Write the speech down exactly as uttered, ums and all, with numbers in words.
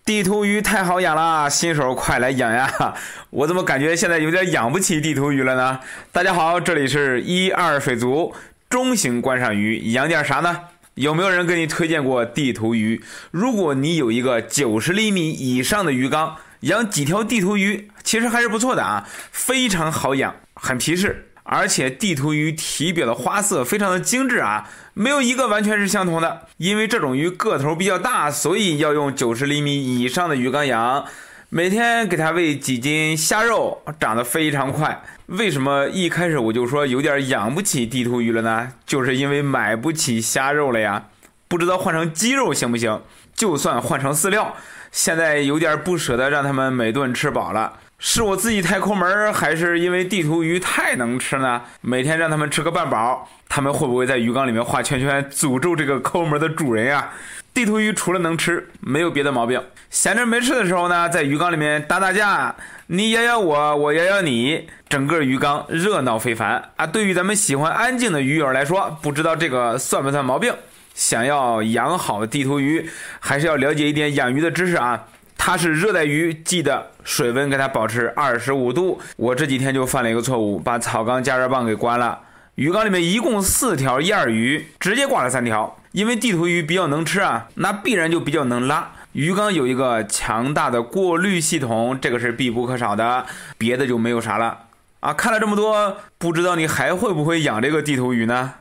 地图鱼太好养了，新手快来养呀！我怎么感觉现在有点养不起地图鱼了呢？大家好，这里是一二水族中型观赏鱼，养点啥呢？有没有人给你推荐过地图鱼？如果你有一个九十厘米以上的鱼缸，养几条地图鱼其实还是不错的啊，非常好养，很皮实。而且地图鱼体表的花色非常的精致啊，没有一个完全是相同的。因为这种鱼个头比较大，所以要用九十厘米以上的鱼缸养。每天给它喂几斤虾肉，长得非常快。为什么一开始我就说有点养不起地图鱼了呢？就是因为买不起虾肉了呀。不知道换成鸡肉行不行？就算换成饲料，现在有点不舍得让他们每顿吃饱了。是我自己太抠门，还是因为地图鱼太能吃呢？每天让他们吃个半饱，他们会不会在鱼缸里面画圈圈，诅咒这个抠门的主人啊？地图鱼除了能吃，没有别的毛病。闲着没事的时候呢，在鱼缸里面打打架，你咬咬我，我咬咬你，整个鱼缸热闹非凡啊！对于咱们喜欢安静的鱼友来说，不知道这个算不算毛病？想要养好地图鱼，还是要了解一点养鱼的知识啊。它是热带鱼，记得水温给它保持二十五度。我这几天就犯了一个错误，把草缸加热棒给关了。鱼缸里面一共四条燕儿鱼，直接挂了三条。因为地图鱼比较能吃啊，那必然就比较能拉。鱼缸有一个强大的过滤系统，这个是必不可少的，别的就没有啥了啊。看了这么多，不知道你还会不会养这个地图鱼呢？